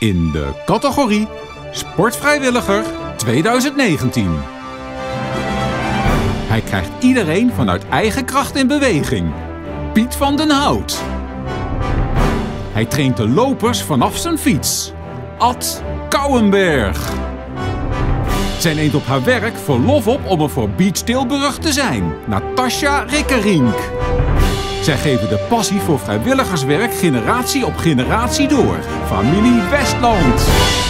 in de categorie Sportvrijwilliger 2019. Hij krijgt iedereen vanuit eigen kracht in beweging. Piet van den Hout. Hij traint de lopers vanaf zijn fiets. Ad Kouwenberg. Zij neemt op haar werk verlof op om er voor Beach Tilburg te zijn. Natasja Rikkerink. Zij geven de passie voor vrijwilligerswerk generatie op generatie door. Familie Westland.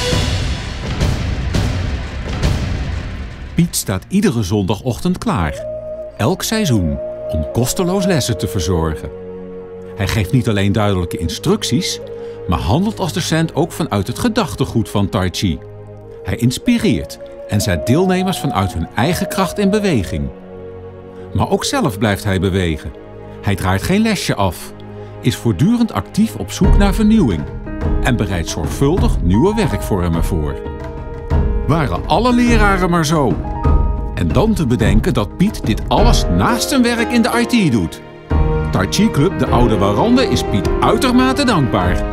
Piet staat iedere zondagochtend klaar. Elk seizoen om kosteloos lessen te verzorgen. Hij geeft niet alleen duidelijke instructies, maar handelt als docent ook vanuit het gedachtegoed van Tai Chi. Hij inspireert en zet deelnemers vanuit hun eigen kracht in beweging. Maar ook zelf blijft hij bewegen. Hij draait geen lesje af, is voortdurend actief op zoek naar vernieuwing en bereidt zorgvuldig nieuwe werkvormen voor. Waren alle leraren maar zo. En dan te bedenken dat Piet dit alles naast zijn werk in de IT doet. Tai Chi Club De Oude Warande is Piet uitermate dankbaar.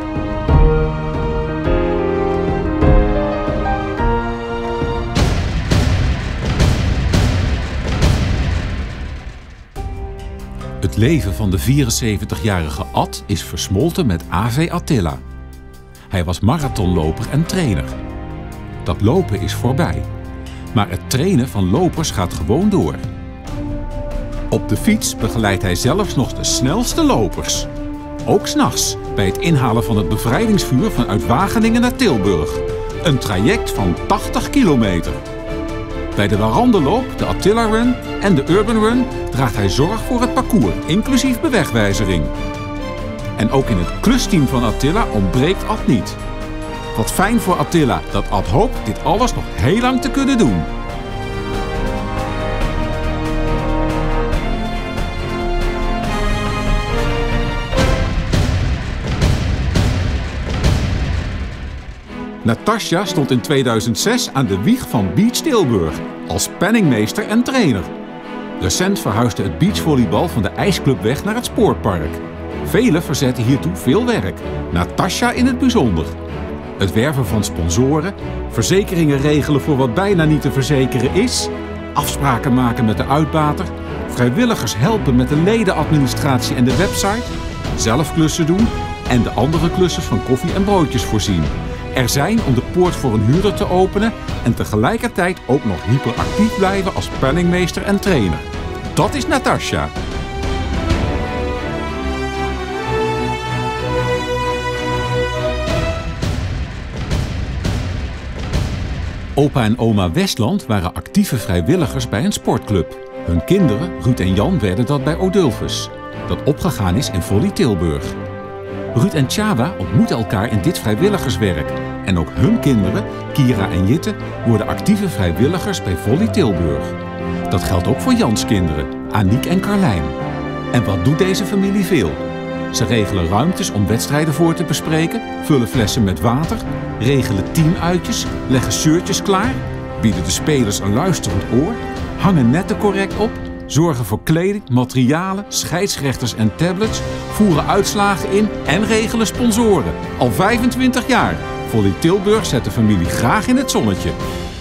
Het leven van de 74-jarige Ad is versmolten met AV Attila. Hij was marathonloper en trainer. Dat lopen is voorbij, maar het trainen van lopers gaat gewoon door. Op de fiets begeleidt hij zelfs nog de snelste lopers. Ook 's nachts bij het inhalen van het bevrijdingsvuur vanuit Wageningen naar Tilburg. Een traject van 80 kilometer. Bij de Warandeloop, de Attila Run en de Urban Run draagt hij zorg voor het parcours, inclusief bewegwijzering. En ook in het klusteam van Attila ontbreekt Ad niet. Wat fijn voor Attila dat Ad hoopt dit alles nog heel lang te kunnen doen. Natasja stond in 2006 aan de wieg van Beach Tilburg als penningmeester en trainer. Recent verhuisde het beachvolleybal van de IJsclub weg naar het Spoorpark. Velen verzetten hiertoe veel werk, Natasja in het bijzonder. Het werven van sponsoren, verzekeringen regelen voor wat bijna niet te verzekeren is, afspraken maken met de uitbater, vrijwilligers helpen met de ledenadministratie en de website, zelf klussen doen en de andere klussen van koffie en broodjes voorzien. Er zijn om de poort voor een huurder te openen en tegelijkertijd ook nog hyperactief blijven als penningmeester en trainer. Dat is Natasja. Opa en oma Westland waren actieve vrijwilligers bij een sportclub. Hun kinderen, Ruud en Jan, werden dat bij Odulfus, dat opgegaan is in Volley Tilburg. Ruud en Tjawa ontmoeten elkaar in dit vrijwilligerswerk. En ook hun kinderen, Kira en Jitte, worden actieve vrijwilligers bij Volley Tilburg. Dat geldt ook voor Jans kinderen, Aniek en Carlijn. En wat doet deze familie veel? Ze regelen ruimtes om wedstrijden voor te bespreken, vullen flessen met water, regelen teamuitjes, leggen shirtjes klaar, bieden de spelers een luisterend oor, hangen netten correct op, zorgen voor kleding, materialen, scheidsrechters en tablets, voeren uitslagen in en regelen sponsoren. Al 25 jaar. Volley Tilburg zet de familie graag in het zonnetje.